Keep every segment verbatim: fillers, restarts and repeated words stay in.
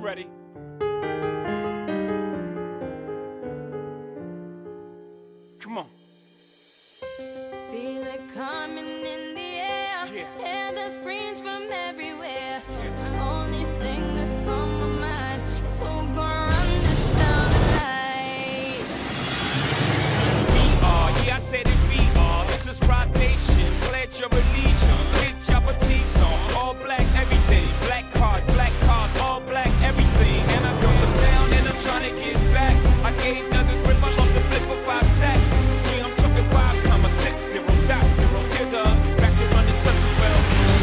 ready? Come on. Feel it coming in the air. Yeah. Hear the screams from everywhere. The only thing that's on my mind is who gonna run this town tonight. We are, yeah, I said it, we are. This is Rock Nation. Pledge your allegiance. Get your fatigues on. All black, everything. Black cards, black cars, all black, everything. And I come from down and I'm trying to get back. I gave Doug a grip, I lost a flip for five stacks. Yeah, I'm talking five comma six zero, stop zeros. Here the back to run the circles well.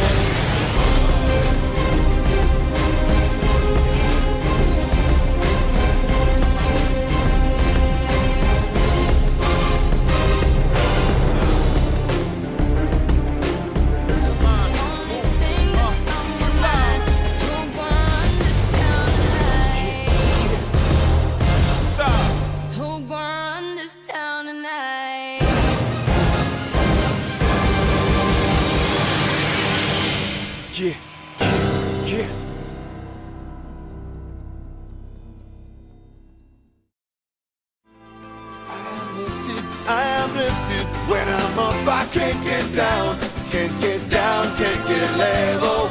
Only thing that's on my mind is who gonna run this town tonight. So, Who gonna run this town tonight? yeah, yeah. I am lifted, I am lifted. When I'm up, I can't get down. Can't get down, can't get level.